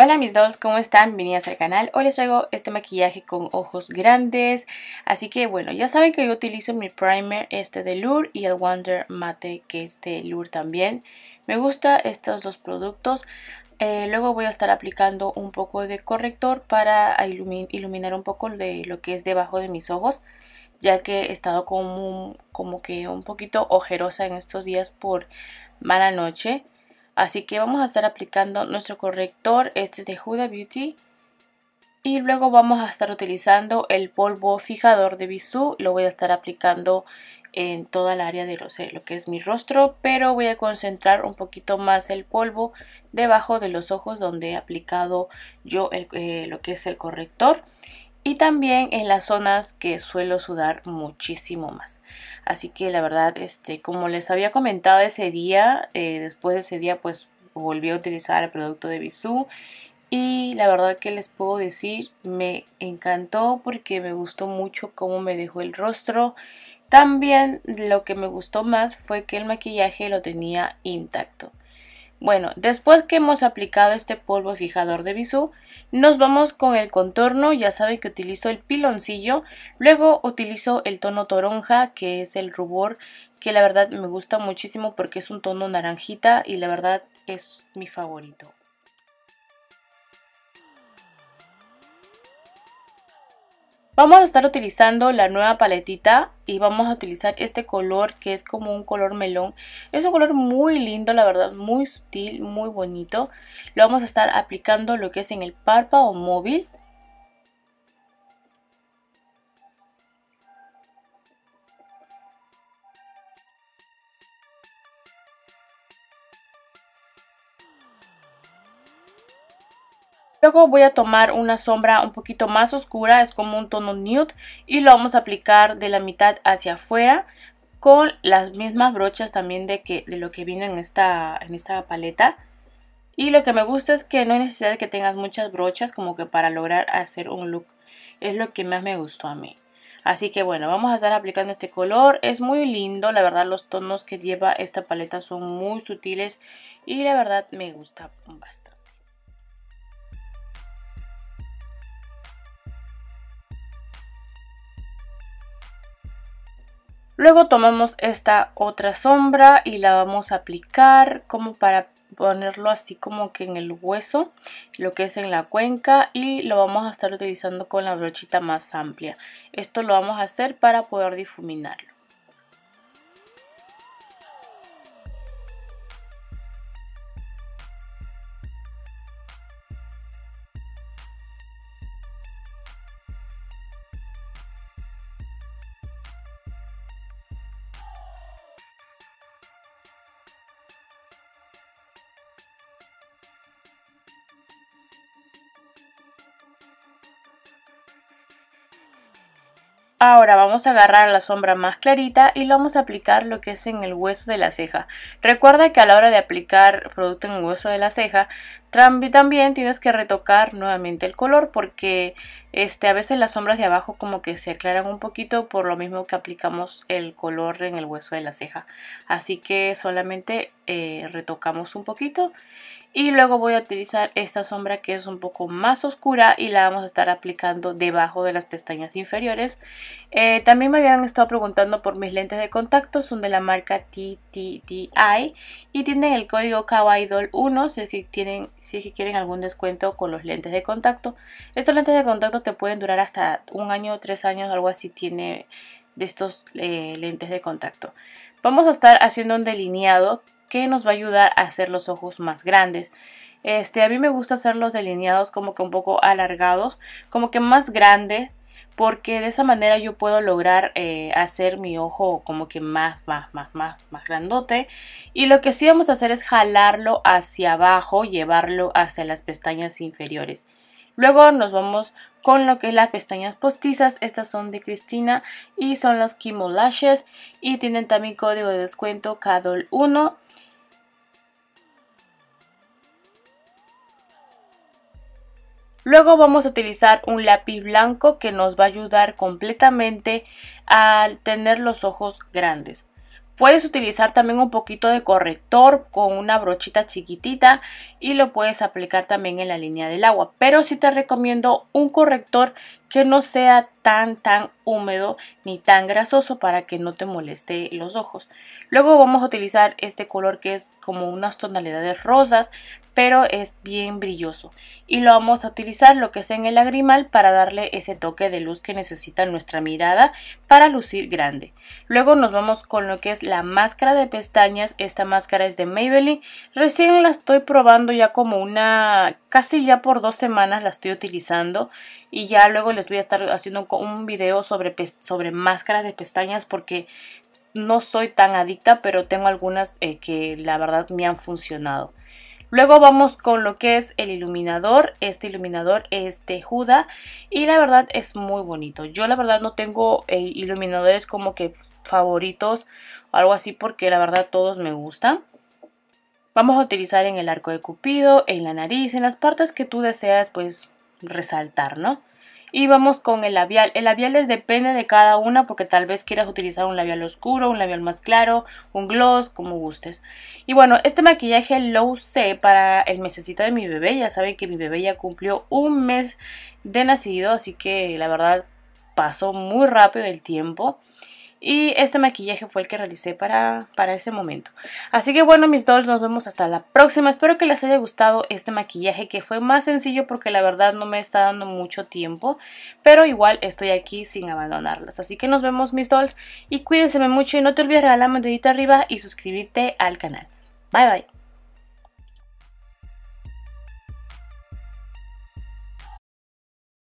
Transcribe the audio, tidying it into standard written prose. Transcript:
Hola mis dolls, ¿cómo están? Bienvenidas al canal. Hoy les traigo este maquillaje con ojos grandes. Así que bueno, ya saben que yo utilizo mi primer de Lure y el Wonder Mate que es de Lure también. Me gustan estos dos productos. Luego voy a estar aplicando un poco de corrector para iluminar un poco de lo que es debajo de mis ojos, ya que he estado como que un poquito ojerosa en estos días por mala noche. Así que vamos a estar aplicando nuestro corrector, este es de Huda Beauty. Y luego vamos a estar utilizando el polvo fijador de Bisú. Lo voy a estar aplicando en toda el área de lo que es mi rostro, pero voy a concentrar un poquito más el polvo debajo de los ojos donde he aplicado yo lo que es el corrector. Y también en las zonas que suelo sudar muchísimo más. Así que la verdad, como les había comentado ese día, después de ese día pues volví a utilizar el producto de Bisú. Y la verdad que les puedo decir, me encantó porque me gustó mucho cómo me dejó el rostro. También lo que me gustó más fue que el maquillaje lo tenía intacto. Bueno, después que hemos aplicado este polvo fijador de Bisú, nos vamos con el contorno. Ya saben que utilizo el piloncillo, luego utilizo el tono toronja, que es el rubor, que la verdad me gusta muchísimo porque es un tono naranjita y la verdad es mi favorito. Vamos a estar utilizando la nueva paletita y vamos a utilizar este color que es como un color melón. Es un color muy lindo, la verdad, muy sutil, muy bonito. Lo vamos a estar aplicando lo que es en el párpado móvil. Luego voy a tomar una sombra un poquito más oscura, es como un tono nude, y lo vamos a aplicar de la mitad hacia afuera con las mismas brochas también de lo que viene en esta paleta. Y lo que me gusta es que no hay necesidad de que tengas muchas brochas como que para lograr hacer un look. Es lo que más me gustó a mí. Así que bueno, vamos a estar aplicando este color. Es muy lindo, la verdad los tonos que lleva esta paleta son muy sutiles y la verdad me gusta bastante. Luego tomamos esta otra sombra y la vamos a aplicar como para ponerlo así como que en el hueso, lo que es en la cuenca, y lo vamos a estar utilizando con la brochita más amplia. Esto lo vamos a hacer para poder difuminarlo. Ahora vamos a agarrar la sombra más clarita y lo vamos a aplicar lo que es en el hueso de la ceja. Recuerda que a la hora de aplicar producto en el hueso de la ceja, también tienes que retocar nuevamente el color porque a veces las sombras de abajo como que se aclaran un poquito por lo mismo que aplicamos el color en el hueso de la ceja. Así que solamente retocamos un poquito. Y luego voy a utilizar esta sombra que es un poco más oscura y la vamos a estar aplicando debajo de las pestañas inferiores. También me habían estado preguntando por mis lentes de contacto, son de la marca TTDI y tienen el código KawaiiDoll1 si es que quieren algún descuento con los lentes de contacto. Estos lentes de contacto te pueden durar hasta 1 año, 3 años, algo así tiene de estos lentes de contacto. Vamos a estar haciendo un delineado que nos va a ayudar a hacer los ojos más grandes. A mí me gusta hacer los delineados como que un poco alargados, como que más grande, porque de esa manera yo puedo lograr hacer mi ojo como que más grandote. Y lo que sí vamos a hacer es jalarlo hacia abajo, llevarlo hacia las pestañas inferiores. Luego nos vamos con lo que es las pestañas postizas. Estas son de Cristina y son los Kimo Lashes y tienen también código de descuento KAWAIiDoll1. Luego vamos a utilizar un lápiz blanco que nos va a ayudar completamente a tener los ojos grandes. Puedes utilizar también un poquito de corrector con una brochita chiquitita y lo puedes aplicar también en la línea del agua. Pero sí te recomiendo un corrector que no sea tan húmedo ni tan grasoso para que no te moleste los ojos. Luego vamos a utilizar este color que es como unas tonalidades rosas, pero es bien brilloso. Y lo vamos a utilizar lo que es en el lagrimal para darle ese toque de luz que necesita nuestra mirada para lucir grande. Luego nos vamos con lo que es la máscara de pestañas. Esta máscara es de Maybelline. Recién la estoy probando ya como casi ya por 2 semanas la estoy utilizando. Y ya luego les voy a estar haciendo un video sobre máscaras de pestañas porque no soy tan adicta, pero tengo algunas que la verdad me han funcionado. Luego vamos con lo que es el iluminador. Este iluminador es de Huda y la verdad es muy bonito. Yo la verdad no tengo iluminadores como que favoritos o algo así porque la verdad todos me gustan. Vamos a utilizar en el arco de Cupido, en la nariz, en las partes que tú deseas pues resaltar, ¿no? Y vamos con el labial. El labial depende de cada una porque tal vez quieras utilizar un labial oscuro, un labial más claro, un gloss, como gustes. Y bueno, este maquillaje lo usé para el mesecito de mi bebé. Ya saben que mi bebé ya cumplió 1 mes de nacido, así que la verdad pasó muy rápido el tiempo. Y este maquillaje fue el que realicé para ese momento. Así que bueno, mis dolls, nos vemos hasta la próxima. Espero que les haya gustado este maquillaje, que fue más sencillo porque la verdad no me está dando mucho tiempo. Pero igual estoy aquí sin abandonarlos. Así que nos vemos, mis dolls, y cuídense mucho. Y no te olvides regalarme un dedito arriba y suscribirte al canal. Bye bye.